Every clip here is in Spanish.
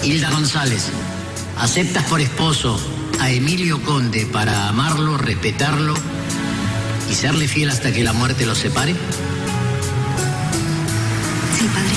Hilda González, ¿aceptas por esposo a Emilio Conde para amarlo, respetarlo y serle fiel hasta que la muerte los separe? Sí, padre.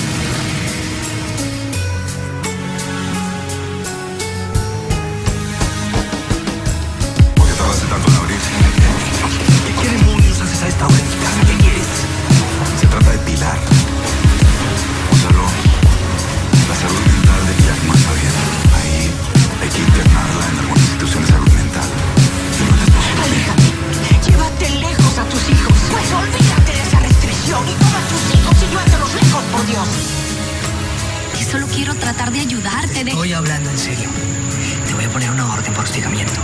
¿Por qué tardaste tanto en abrir? ¿Qué demonios haces a esta hora en mi casa? ¿Qué quieres? Se trata de Pilar. Gonzalo, la salud mental de Jack no está bien. Ahí hay que internarla en alguna institución de salud mental. Yo no te puedo. Aléjate. Llévate lejos a tus hijos. Pues olvídate de esa restricción y toma a tus hijos y llévatelos lejos, por Dios. Que solo quiero tratar de ayudarte. Estoy hablando en serio. Te voy a poner una orden por hostigamiento.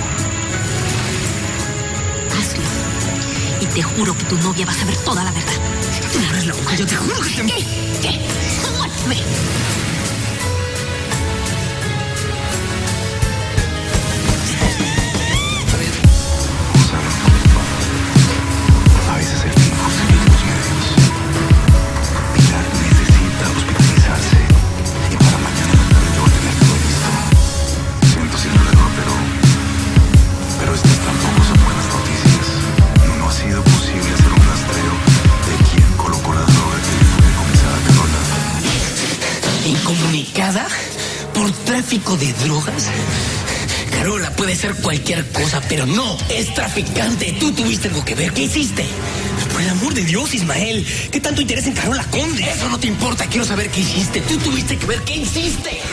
Hazlo. Y te juro que tu novia va a saber toda la verdad. Tú no eres loca, yo te juro que te... ¿Qué? Muéveme. Gonzalo, a veces el fin justifica los medios. Pilar necesita hospitalizarse y para mañana en la tarde yo voy a tener todo listo. Siento sin dudarlo, pero estas tampoco son buenas noticias. No ha sido posible hacer un rastreo de quién colocó la droga que le fue decomisada a Carola. ¿Incomunicada por tráfico de drogas? Carola puede ser cualquier cosa, pero no es traficante. Tú tuviste algo que ver. ¿Qué hiciste? Por el amor de Dios, Ismael. ¿Qué tanto interés en Carola Conde? Eso no te importa. Quiero saber qué hiciste. Tú tuviste que ver. ¿Qué hiciste?